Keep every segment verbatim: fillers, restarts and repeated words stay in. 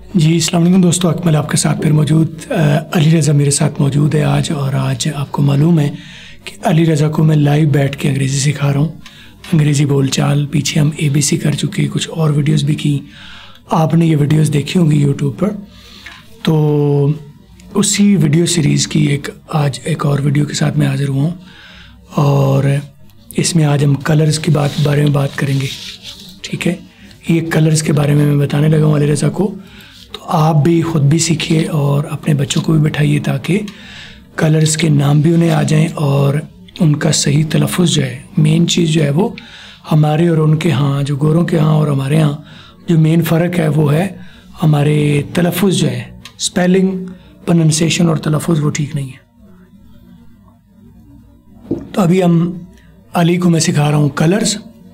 जी अस्सलाम वालेकुम दोस्तों, अकमल आपके साथ फिर मौजूद। अली रज़ा मेरे साथ मौजूद है आज, और आज आपको मालूम है कि अली रज़ा को मैं लाइव बैठ के अंग्रेज़ी सिखा रहा हूँ, अंग्रेज़ी बोलचाल। पीछे हम ए बी सी कर चुके, कुछ और वीडियोस भी की, आपने ये वीडियोस देखी होंगी यूट्यूब पर। तो उसी वीडियो सीरीज़ की एक आज एक और वीडियो के साथ मैं हाज़िर हुआ हूँ, और इसमें आज हम कलर्स की बात बारे में बात करेंगे। ठीक है, ये कलर्स के बारे में मैं बताने लगा हूँ अली रज़ा को, तो आप भी ख़ुद भी सीखिए और अपने बच्चों को भी बैठाइए ताकि कलर्स के नाम भी उन्हें आ जाएं और उनका सही तलफ़ुज़ जो है, मेन चीज़ जो है वो हमारे और उनके यहाँ, जो गोरों के यहाँ और हमारे यहाँ जो मेन फ़र्क है वो है हमारे तलफ़ुज़ जो है, स्पेलिंग, प्रोनंसिएशन और तलफ़ुज़ वो ठीक नहीं है। तो अभी हम अली को मैं सिखा रहा हूँ कलर्स,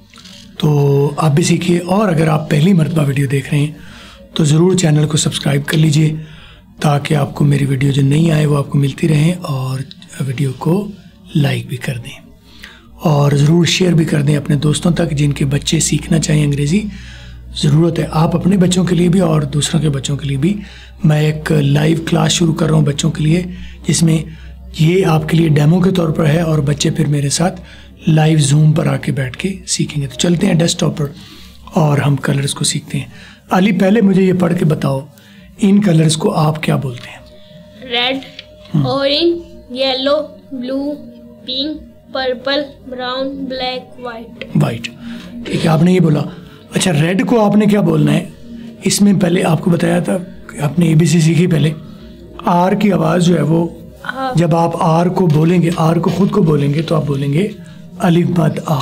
तो आप भी सीखिए। और अगर आप पहली मरतबा वीडियो देख रहे हैं तो ज़रूर चैनल को सब्सक्राइब कर लीजिए ताकि आपको मेरी वीडियो जो नहीं आए वो आपको मिलती रहें, और वीडियो को लाइक भी कर दें और ज़रूर शेयर भी कर दें अपने दोस्तों तक जिनके बच्चे सीखना चाहिए अंग्रेज़ी। ज़रूरत है आप अपने बच्चों के लिए भी और दूसरों के बच्चों के लिए भी। मैं एक लाइव क्लास शुरू कर रहा हूँ बच्चों के लिए, जिसमें ये आपके लिए डेमो के तौर पर है और बच्चे फिर मेरे साथ लाइव जूम पर आके बैठ के सीखेंगे। तो चलते हैं डेस्कटॉप पर और हम कलर्स को सीखते हैं। अली, पहले मुझे ये पढ़ के बताओ, इन कलर्स को आप क्या बोलते हैं? Red, orange, yellow, blue, pink, purple, brown, black, white. White, ठीक है, आपने ये बोला। अच्छा, रेड को आपने क्या बोलना है? इसमें पहले आपको बताया था, आपने ए बी सी सीखी पहले। आर की आवाज़ जो है वो, जब आप आर को बोलेंगे, आर को खुद को बोलेंगे तो आप बोलेंगे अलिफ मद आ।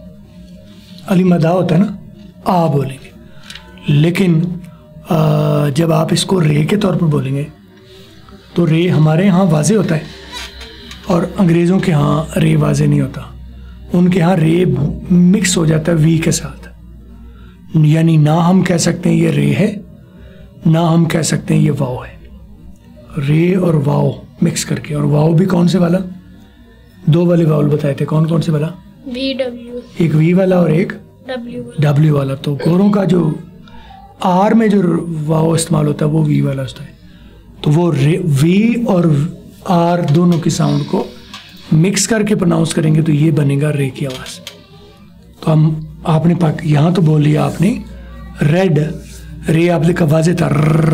अलिफ मद आ होता है ना, आ बोलेंगे। लेकिन आ, जब आप इसको रे के तौर पर बोलेंगे तो रे हमारे यहाँ वाज़े होता है और अंग्रेज़ों के यहाँ रे वाज़े नहीं होता। उनके यहाँ रे मिक्स हो जाता है वी के साथ, यानी ना हम कह सकते हैं ये रे है, ना हम कह सकते हैं ये वाव है। रे और वाव मिक्स करके, और वाव भी कौन से वाला? दो वाले वावल बताए थे, कौन कौन से वाला? वी डब्ल्यू, एक वी वाला और एक डब्ल्यू डब्ल्यू वाला। तो गोरों का जो आर में जो वाव इस्तेमाल होता है वो वी वाला होता है। तो वो वी और आर दोनों की साउंड को मिक्स करके प्रोनाउंस करेंगे तो ये बनेगा रे की आवाज़। तो हम आपने पाक यहाँ तो बोल लिया आपने रेड, रे आपने का वाज़े था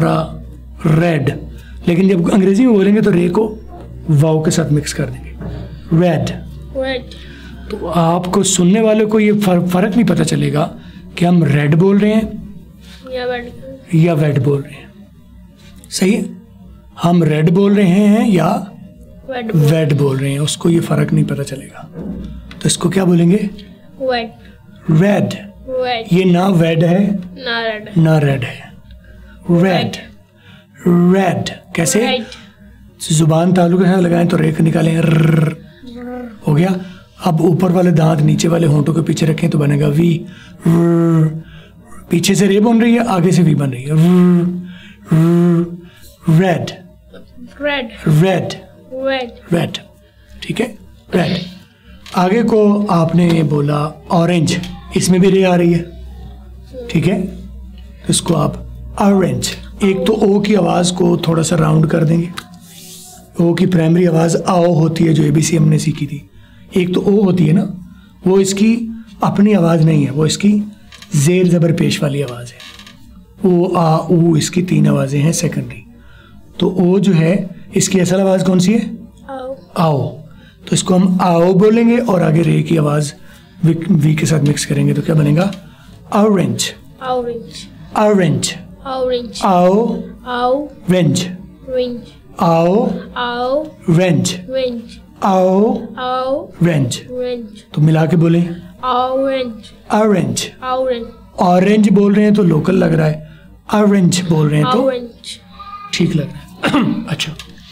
रेड, लेकिन जब अंग्रेजी में बोलेंगे तो रे को वाव के साथ मिक्स कर देंगे, रेड। रेड। तो आपको सुनने वाले को ये फर्क नहीं पता चलेगा कि हम रेड बोल रहे हैं या वेड या वेड बोल रहे हैं। सही है, हम रेड बोल रहे हैं या वेड वेड बोल रहे हैं, उसको ये फर्क नहीं पता चलेगा। तो इसको क्या बोलेंगे? वेड। रेड। वेड। ये ना वेड है ना रेड, ना रेड है, रेड। रेड कैसे? जुबान तालु के साथ लगाएं तो रेख निकालें, रर, हो गया। अब ऊपर वाले दांत नीचे वाले होंठों के पीछे रखें तो बनेगा वी। रर, पीछे से रे बन रही है, आगे से वी बन रही है, red red red red red. ठीक है, रेड। आगे को आपने बोला ऑरेंज, इसमें भी रे आ रही है, ठीक है, तो इसको आप ऑरेंज। एक तो ओ की आवाज़ को थोड़ा सा राउंड कर देंगे। ओ की प्राइमरी आवाज़ आओ होती है जो ए बी सी हमने सीखी थी। एक तो ओ होती है ना, वो इसकी अपनी आवाज़ नहीं है, वो इसकी जेर ज़बर पेश वाली आवाज़ है। ओ आ ऊ इसकी तीन आवाज़ें हैं सेकेंडरी। तो ओ जो है इसकी असल आवाज़ कौन सी है? आओ। आओ। तो इसको हम आओ बोलेंगे और आगे रे की आवाज़ वी, वी के साथ मिक्स करेंगे तो क्या बनेगा? ऑरेंज। ऑरेंज। ऑरेंज। ऑरेंज। आओ आओ। रेंज। रेंज। आओ आओ। रेंज। रेंज। आओ आओ। रेंज। रेंज। तो मिला के बोलें ऑरेंज। ऑरेंज। ऑरेंज। ऑरेंज बोल रहे हैं तो लोकल लग रहा है, ऑरेंज बोल रहे हैं तो ऑरेंज ठीक लग रहा है। अच्छा,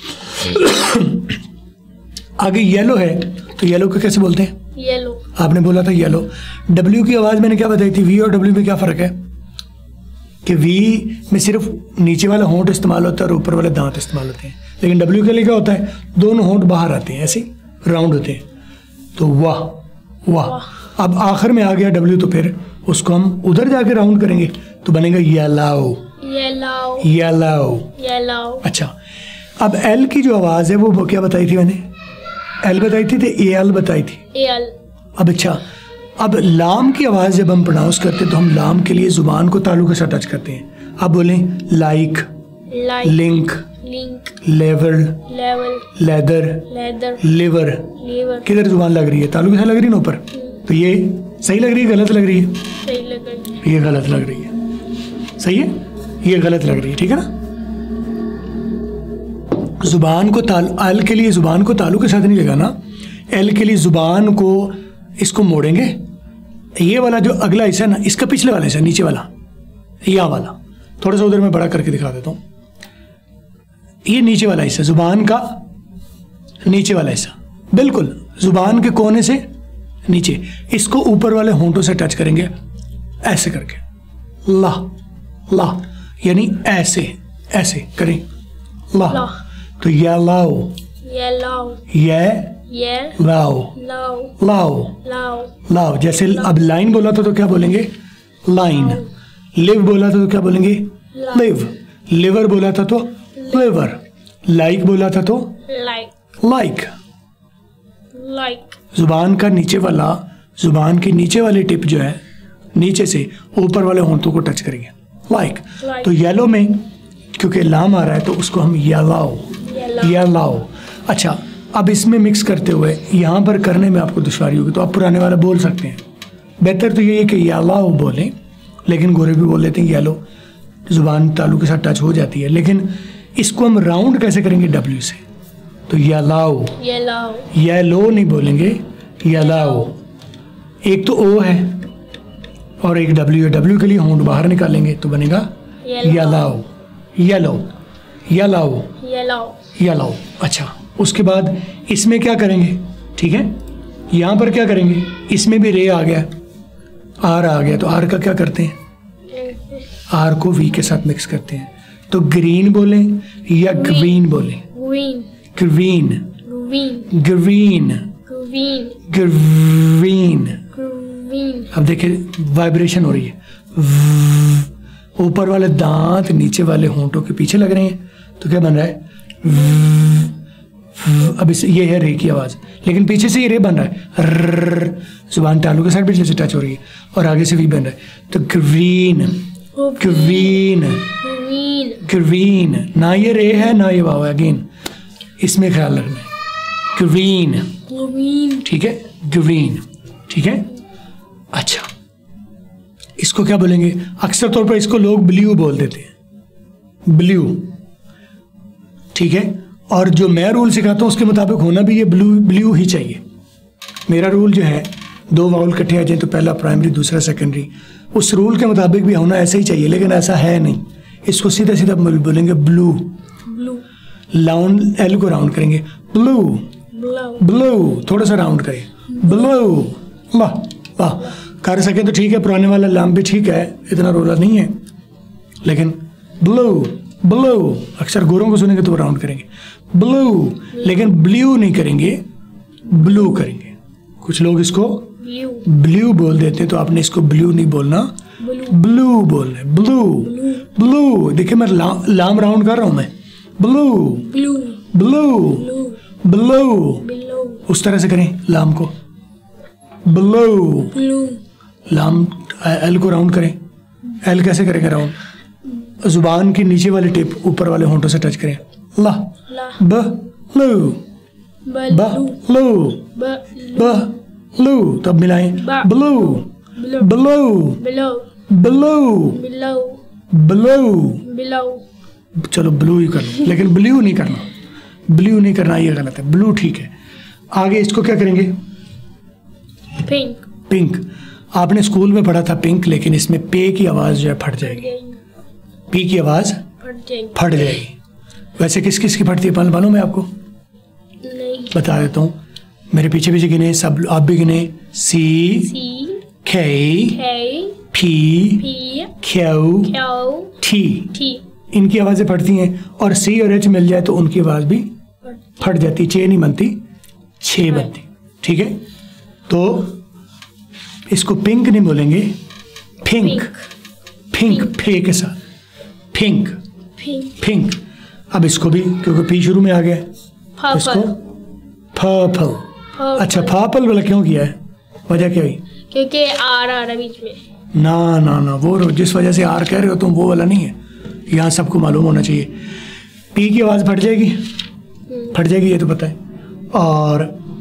आगे येलो है तो येलो को कैसे बोलते हैं? येलो। आपने बोला था येलो। डब्ल्यू की आवाज़ मैंने क्या बताई थी? वी और डब्ल्यू में क्या फ़र्क है? कि वी में सिर्फ नीचे वाला होंठ इस्तेमाल होता है और ऊपर वाले दांत इस्तेमाल होते हैं, लेकिन डब्ल्यू के लिए क्या होता है? दोनों होंठ बाहर आते हैं, ऐसे राउंड होते हैं। तो वाह वाह। अब आखिर में आ गया डब्ल्यू, तो फिर उसको हम उधर जाके राउंड करेंगे तो बनेगा येलो। Yellow. येलो। Yellow. अच्छा, अब एल की जो आवाज़ है वो वो क्या बताई थी मैंने? एल बताई थी तो ए एल बताई थी। L. अब अच्छा, अब लाम की आवाज़ जब हम प्रोनाउंस करते हैं तो हम लाम के लिए ज़ुबान को तालु के साथ टच करते हैं। अब बोलें like, Like. Link, Link. Level, Level. Leather, Leather. Liver. Liver. किधर ज़ुबान लग रही है? तालु के साथ लग रही है ना ऊपर। तो ये सही लग रही है, गलत लग रही है? सही लग रही है। ये गलत लग रही है। सही है, ये गलत लग रही है। ठीक है ना? जुबान को ताल एल के लिए जुबान को तालु के साथ नहीं लगाना। एल के लिए जुबान को इसको मोड़ेंगे। ये वाला जो अगला हिस्सा है ना, इसका पिछले वाला हिस्सा, नीचे वाला, या वाला, थोड़ा सा उधर मैं बड़ा करके दिखा देता हूँ। ये नीचे वाला हिस्सा, जुबान का नीचे वाला हिस्सा, बिल्कुल जुबान के कोने से नीचे, इसको ऊपर वाले होंठों से टच करेंगे ऐसे करके, ला ला, यानी ऐसे ऐसे करें, ला, ला। तो या लाओ, Yellow. ये Yeah. लाओ, Low. लाओ, Low. लाओ। जैसे अब लाइन बोला था तो क्या बोलेंगे? लाइन। लिव बोला था तो क्या बोलेंगे? लिव। लिवर बोला था तो लिवर। लाइक बोला था तो Like. लाइक। Like. जुबान का नीचे वाला, जुबान के नीचे वाली टिप जो है, नीचे से ऊपर वाले होंठों को टच करेंगे, लाइक। Like. तो येलो में क्योंकि लाम आ रहा है तो उसको हम येलाओ, Yellow. येलाओ। अच्छा, अब इसमें मिक्स करते हुए यहाँ पर करने में आपको दुश्वारी होगी तो आप पुराने वाला बोल सकते हैं। बेहतर तो ये है कि येलाओ बोलें, लेकिन गोरे भी बोल लेते हैं येलो, जुबान तालु के साथ टच हो जाती है। लेकिन इसको हम राउंड कैसे करेंगे? डब्ल्यू से। तो येलाओ, Yellow. येलो नहीं बोलेंगे, येलाओ। एक तो ओ है और एक डब्ल्यू है। डब्ल्यू के लिए होंठ बाहर निकालेंगे तो बनेगा Yellow. येलाओ, येलो, येलाओ, Yellow. येलाओ। अच्छा, उसके बाद इसमें क्या करेंगे? ठीक है, यहाँ पर क्या करेंगे? इसमें भी रे आ गया, आर आ गया, तो आर का क्या करते हैं? आर को वी के साथ मिक्स करते हैं। तो ग्रीन बोलें या ग्रीन बोलें? Green. Green, Green. Green, Green. Green. Green. अब देखिए वाइब्रेशन हो रही है, व्व। ऊपर वाले दांत नीचे वाले होंठों के पीछे लग रहे हैं तो क्या बन रहा है? व्व, व्व। अब इस ये है रे की आवाज, लेकिन पीछे से ये रे बन रहा है, रर्र। जुबान तालु के साथ भी जैसे टच हो रही है और आगे से भी बन रहा है। तो ग्रीन, ग्रीन, Green. ग्रीन। ना ये रे है ना ये वाव है, अगेन इसमें ख्याल रखना है। Green, Green. ठीक है, ग्रीन, ठीक है। अच्छा, इसको क्या बोलेंगे? अक्सर तौर पर इसको लोग ब्लू बोल देते हैं, ब्लू, ठीक है। और जो मैं रूल सिखाता हूँ उसके मुताबिक होना भी ये ब्लू ब्लू ही चाहिए। मेरा रूल जो है, दो वाउल इकट्ठे आ जाए तो पहला प्राइमरी दूसरा सेकेंडरी, उस रूल के मुताबिक भी होना ऐसा ही चाहिए, लेकिन ऐसा है नहीं। इसको सीधा सीधा बोलेंगे ब्लू। Blue. लाउंड एल को राउंड करेंगे, ब्लू, Blue. ब्लू। थोड़ा सा राउंड करें, ब्लू, ला ला। कर सके तो ठीक है, पुराने वाला लाम भी ठीक है, इतना रोला नहीं है, लेकिन ब्लू, ब्लू। अक्सर गोरों को सुनेंगे तो राउंड करेंगे ब्लू, लेकिन ब्लू नहीं करेंगे, ब्लू करेंगे। कुछ लोग इसको Blue. ब्लू बोल देते हैं, तो आपने इसको ब्लू नहीं बोलना, Blue. ब्लू बोलना है, ब्लू, ब्लू। देखिए मैं ला, लाम राउंड कर रहा हूं मैं, blue, Blue. Blue, Blue. Blue. Below. उस तरह से करें लाम को, ब्लू। Blue. लाम एल को राउंड करें। एल कैसे करेंगे राउंड? जुबान की नीचे वाली टिप ऊपर वाले होंठों से टच करें, ला, La. ब, लू, ब, Blue. लू, Blue. ब, लू। तब मिलाएं, बा। Blue, Blue. Blue, Below. Blue, Below. Blue. Below. चलो ब्लू ही कर लो, लेकिन ब्लू नहीं करना, ब्लू नहीं करना, ये गलत है, ब्लू ठीक है। आगे इसको क्या करेंगे? Pink. पिंक। आपने स्कूल में पढ़ा था पिंक, लेकिन इसमें पे की आवाज जो है फट जाएगी, पी की आवाज Pink. फट जाएगी। वैसे किस किस की फटती है पल मालूम है आपको? नहीं. बता देता हूँ, मेरे पीछे पीछे गिने, सब आप भी गिने। C, C. K, K. P, P. Q, Q. T. T. इनकी आवाजें फटती हैं, और सी और एच मिल जाए तो उनकी आवाज भी फट जाती, चे नहीं बनती, छे बनती, ठीक है। तो इसको पिंक नहीं बोलेंगे, पिंक, पिंक फे के साथ, पिंक, Pink. पिंक। अब इसको भी क्योंकि पी शुरू में आ गया है, तो इसको Purple. पर्पल। Purple. अच्छा पर्पल वाला क्यों किया है, वजह क्या हुई? क्योंकि आर आ रहा है बीच में। ना ना ना, वो जिस वजह से आर कह रहे हो तुम वो वाला नहीं है, यहाँ सबको मालूम होना चाहिए। पी की आवाज़ फट जाएगी, फट जाएगी ये तो पता है। और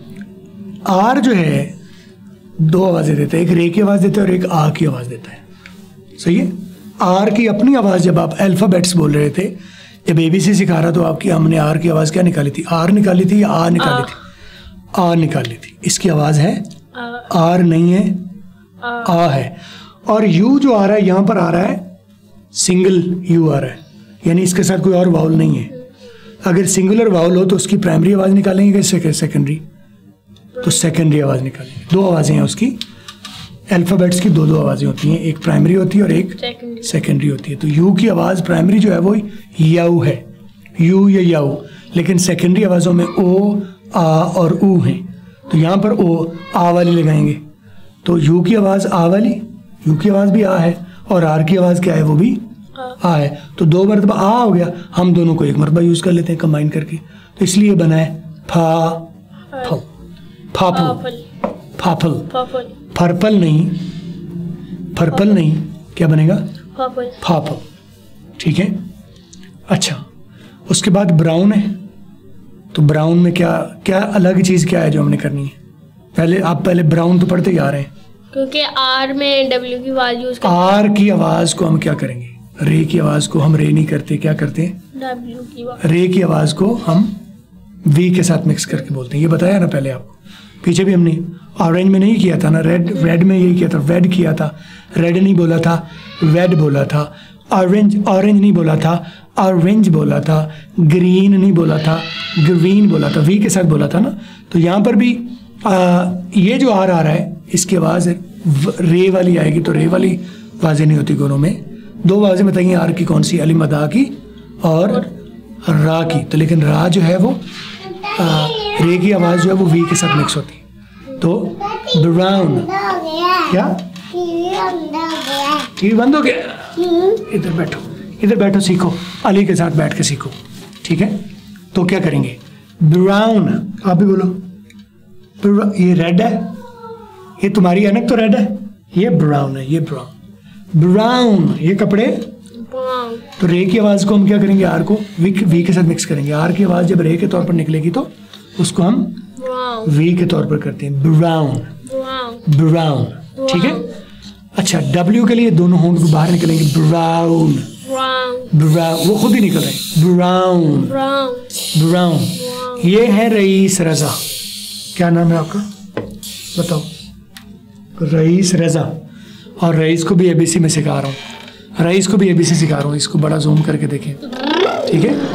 आर जो है दो आवाज़ें देता है, एक रे की आवाज़ देता है और एक आ की आवाज़ देता है, सही है। आर की अपनी आवाज़ जब आप अल्फ़ाबेट्स बोल रहे थे, जब एबीसी सिखा रहा तो आपकी हमने आर की आवाज़ क्या निकाली थी? आर निकाली थी या आ निकाली आ। थी? आ निकाली थी। इसकी आवाज़ है आ, आर नहीं है, आ, आ है। और यू जो आ रहा है यहाँ पर आ रहा है सिंगल यू आ रहा है, यानी इसके साथ कोई और वाउल नहीं है। अगर सिंगुलर वाउल हो तो उसकी प्राइमरी आवाज़ निकालेंगे कैसे, सेकेंडरी? तो सेकेंडरी आवाज़ निकालेंगे। दो आवाज़ें हैं उसकी, अल्फ़ाबेट्स की दो दो आवाज़ें होती हैं, एक प्राइमरी होती है और एक secondary. सेकेंडरी होती है। तो यू की आवाज़ प्राइमरी जो है वो यू है, यू या यू, लेकिन सेकेंडरी आवाज़ों में ओ, आ और ऊ हैं। तो यहाँ पर ओ आ वाली लगाएंगे, तो यू की आवाज़ आ वाली, यू की आवाज़ भी आ है, और आर की आवाज़ क्या है, वो भी आ है। तो दो मरतबा आ हो गया, हम दोनों को एक मरतबा यूज़ कर लेते हैं कंबाइन करके, तो इसलिए बना है फा फल, फाफल, Purple. फाफल। Purple. पर्पल नहीं, पर्पल नहीं, क्या बनेगा? Purple. फाफल, ठीक है। अच्छा, उसके बाद ब्राउन है, तो ब्राउन में क्या क्या अलग चीज़ क्या है जो हमने करनी है? पहले आप पहले ब्राउन तो पढ़ते ही आ रहे हैं। क्योंकि आर में डब्ल्यू की आवाज यूज करते आर की आवाज़ को हम क्या करेंगे? रे की आवाज़ को हम रे नहीं करते, क्या करते हैं? हैं डब्ल्यू की आवाज। रे की आवाज़ को हम वी के साथ मिक्स करके बोलते हैं, ये बताया ना पहले आपको। पीछे भी हमने ऑरेंज में नहीं किया था ना, रेड रेड में यही किया था, वेड किया था। रेड नहीं बोला था, वेड बोला था। ऑरेंज ऑरेंज नहीं बोला था, ऑरेंज बोला था। ग्रीन नहीं बोला था, ग्रीन बोला था, वी के साथ बोला था ना। तो यहाँ पर भी आ, ये जो आर आ रहा है इसकी आवाज़ रे वाली आएगी, तो रे वाली आवाज़ें नहीं होती गोरों में। दो आवाज़ें बताइए आर की कौन सी? अली मदा की और रा की। तो लेकिन रा जो है वो आ, रे की आवाज़ जो है वो वी के साथ मिक्स होती है। तो ब्राउन, क्या टीवी बंद हो गया? इधर बैठो, इधर बैठो, सीखो, अली के साथ बैठ के सीखो, ठीक है। तो क्या करेंगे? ब्राउन, आप भी बोलो। ये रेड है, ये तुम्हारी अनक तो रेड है, ये ब्राउन है, ये ब्राउन। ब्राउन ये कपड़े। Brown. तो रे की आवाज़ को हम क्या करेंगे? आर को वी वी के साथ मिक्स करेंगे। आर की आवाज़ जब रे के तौर पर निकलेगी तो उसको हम Brown. वी के तौर पर करते हैं, ब्राउन, Brown. ब्राउन, ठीक है। अच्छा, डब्ल्यू के लिए दोनों होंठ को बाहर निकलेंगे, ब्राउन, Brown. ब्राउन, वो खुद ही निकल रहे हैं, ब्राउन, Brown. ब्राउन। Brown. ये है रईस रजा। क्या नाम है आपका, बताओ? रईस रजा। और रईस को भी एबीसी में सिखा रहा हूँ, रईस को भी एबीसी सिखा रहा हूँ। इसको बड़ा जूम करके देखें, ठीक है।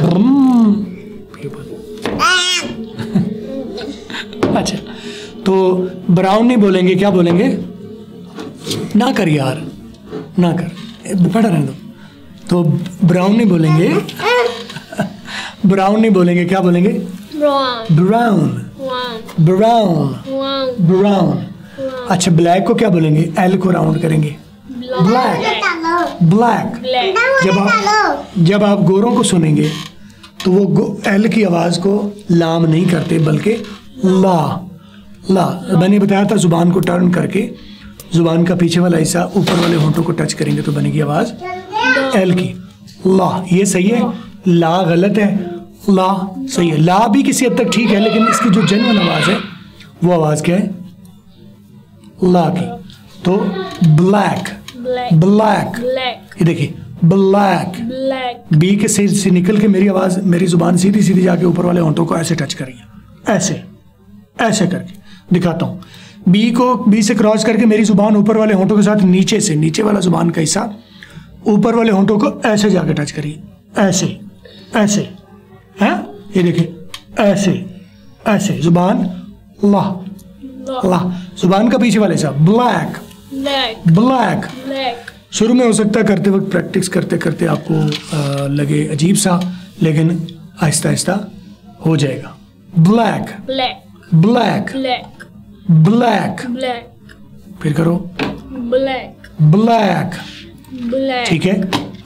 अच्छा, तो ब्राउन नहीं बोलेंगे, क्या बोलेंगे? ना कर यार, ना कर, पढ़ा रहने दो। तो ब्राउन नहीं बोलेंगे, ब्राउन नहीं बोलेंगे, क्या बोलेंगे? Brown. Brown, Brown. Brown, Brown. Brown. अच्छा, ब्लैक को क्या बोलेंगे? एल को राउंड करेंगे, ब्लैक, ब्लैक। Black. जब आप जब आप गोरों को सुनेंगे तो वो एल की आवाज़ को लाम नहीं करते बल्कि ला, ला। मैंने बताया था जुबान को टर्न करके जुबान का पीछे वाला हिस्सा ऊपर वाले होंठों को टच करेंगे तो बनेगी आवाज़ एल की, ला। ये सही है, ला गलत है, ला सही है। ला भी किसी हद तक ठीक है, लेकिन इसकी जो जेन्युइन आवाज़ है वो आवाज़ क्या है? ला की। तो ब्लैक, Black. Black, Black. ये देखिए ब्लैक। Black. बी के सिर से निकल के मेरी आवाज़, मेरी जुबान सीधी सीधी जाके ऊपर वाले होंठों को ऐसे टच करेंगे, ऐसे ऐसे करके दिखाता हूँ। बी को बी से क्रॉस करके मेरी जुबान ऊपर वाले होंठों के साथ नीचे से, नीचे वाला जुबान का हिस्सा ऊपर वाले होंठों को ऐसे जाके टच करिए, ऐसे ऐसे, हैं? ये देखिए, ऐसे ऐसे जुबान ला, ला। जुबान का पीछे वाले हिस्सा ब्लैक, Black. ब्लैक। Black. शुरू में हो सकता है करते वक्त प्रैक्टिस करते करते आपको आ, लगे अजीब सा, लेकिन आहिस्ता आहिस्ता हो जाएगा। Black, Black. Black, Black. Black. Black. फिर करो Black. Black, Black. ठीक है।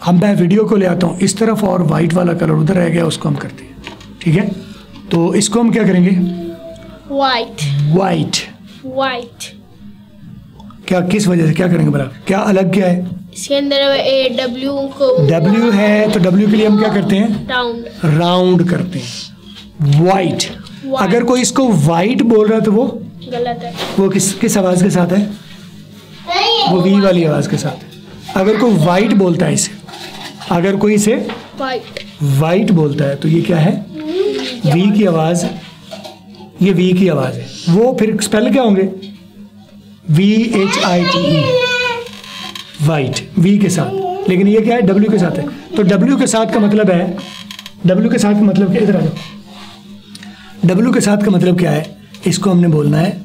हम मैं वीडियो को ले आता हूँ इस तरफ और वाइट वाला कलर उधर रह गया, उसको हम करते हैं। ठीक है, तो इसको हम क्या करेंगे? White. वाइट। White. क्या किस वजह से क्या करेंगे भला? क्या अलग क्या है? इसके अंदर ए डब्ल्यू को W है तो W के लिए हम क्या करते हैं? राउंड। राउंड करते हैं। वाइट। अगर कोई इसको वाइट बोल रहा है तो वो गलत है। वो किस किस आवाज के साथ है? वो वी वाली आवाज के साथ है। अगर कोई वाइट बोलता है इसे, अगर कोई इसे White. वाइट बोलता है तो ये क्या है? वी की आवाज, ये वी की आवाज है। वो फिर स्पेल क्या होंगे? V H I T E, white, V के साथ। लेकिन ये क्या है? डब्ल्यू के साथ है। तो डब्ल्यू के साथ का मतलब है, डब्ल्यू के साथ का मतलब क्या? इधर आ जाओ। डब्ल्यू के साथ का मतलब क्या है? इसको हमने बोलना है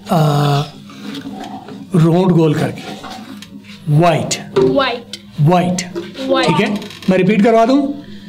राउंड गोल करके, वाइट। White. वाइट। White. ठीक है, मैं रिपीट करवा दूं।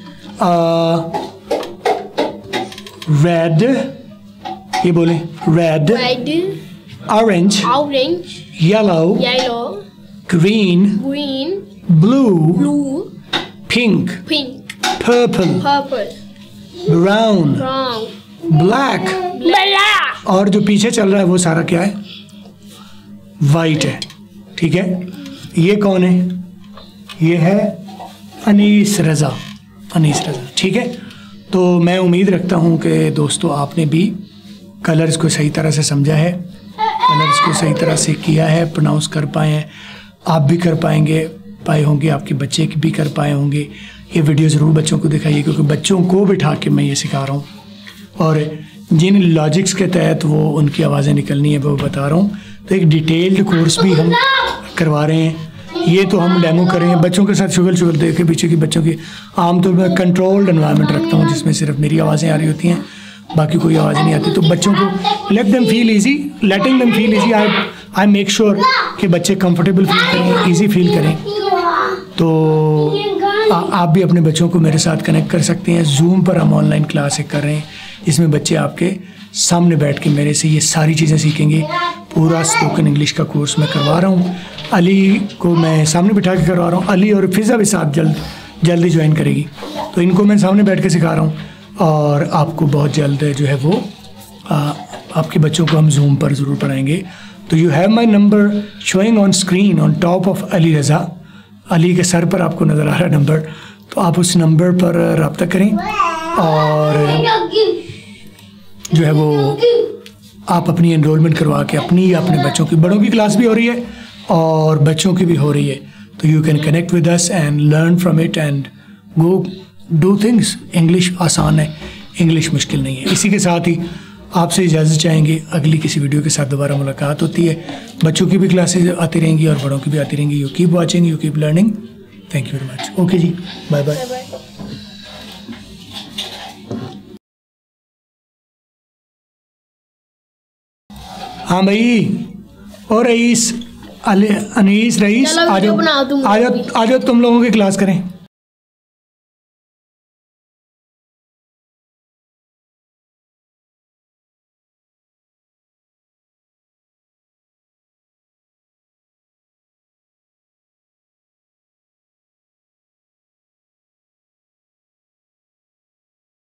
रेड, ये बोले red, Red. Orange, Orange. Yellow, Yellow. Green, Green. Blue, Blue. Pink, Pink. Purple, Purple. Brown, Brown. Black, Black. और जो पीछे चल रहा है वो सारा क्या है? वाइट है। ठीक है, ये कौन है? ये है अनीस रज़ा। अनीस रज़ा। ठीक है, तो मैं उम्मीद रखता हूँ कि दोस्तों आपने भी कलर्स को सही तरह से समझा है, कलर्स को सही तरह से किया है, प्रोनाउंस कर पाए हैं। आप भी कर पाएंगे, पाए होंगे, आपके बच्चे भी कर पाए होंगे। ये वीडियो ज़रूर बच्चों को दिखाइए, क्योंकि बच्चों को बिठा के मैं ये सिखा रहा हूँ, और जिन लॉजिक्स के तहत वो उनकी आवाज़ें निकलनी है वो बता रहा हूँ। तो एक डिटेल्ड कोर्स भी हम करवा रहे हैं। ये तो हम डेमो कर रहे हैं बच्चों के साथ, शुगल शुगल देख के पीछे की बच्चों की। आमतौर पर कंट्रोल्ड एनवायरनमेंट रखता हूँ जिसमें सिर्फ मेरी आवाज़ें आ रही होती हैं, बाकी कोई आवाज़ नहीं आती। तो बच्चों को let them feel easy, letting them feel easy. I I make sure कि बच्चे कंफर्टेबल फील करें, इजी फील करें। तो आ, आप भी अपने बच्चों को मेरे साथ कनेक्ट कर सकते हैं। जूम पर हम ऑनलाइन क्लास एक कर रहे हैं, जिसमें बच्चे आपके सामने बैठ के मेरे से ये सारी चीज़ें सीखेंगे। पूरा स्पोकन इंग्लिश का कोर्स मैं करवा रहा हूँ। अली को मैं सामने बिठा के करवा रहा हूँ। अली और फिज़ा भी साथ जल्द जल्दी ज्वाइन करेगी, तो इनको मैं सामने बैठ के सिखा रहा हूँ। और आपको बहुत जल्द जो है वो आ, आपके बच्चों को हम जूम पर ज़रूर पढ़ाएंगे। तो you have my number showing on screen on top of Ali Raza. Ali के सर पर आपको नज़र आ रहा है नंबर, तो आप उस नंबर पर रब्ता करें और जो है वो आप अपनी एनरोलमेंट करवा के अपनी या अपने बच्चों की, बड़ों की क्लास भी हो रही है और बच्चों की भी हो रही है। तो you can connect with us and learn from it and go do things. English आसान है, इंग्लिश मुश्किल नहीं है। इसी के साथ ही आपसे इजाज़त चाहेंगे। अगली किसी वीडियो के साथ दोबारा मुलाकात होती है। बच्चों की भी क्लासेज आती रहेंगी और बड़ों की भी आती रहेंगी। You keep watching, you keep learning. Thank you very much. Okay जी, बाय बाय। हाँ भाई, और रईस, अनीस, रईस, आ जाओ आ जाओ आ जाओ तुम लोगों की क्लास करें।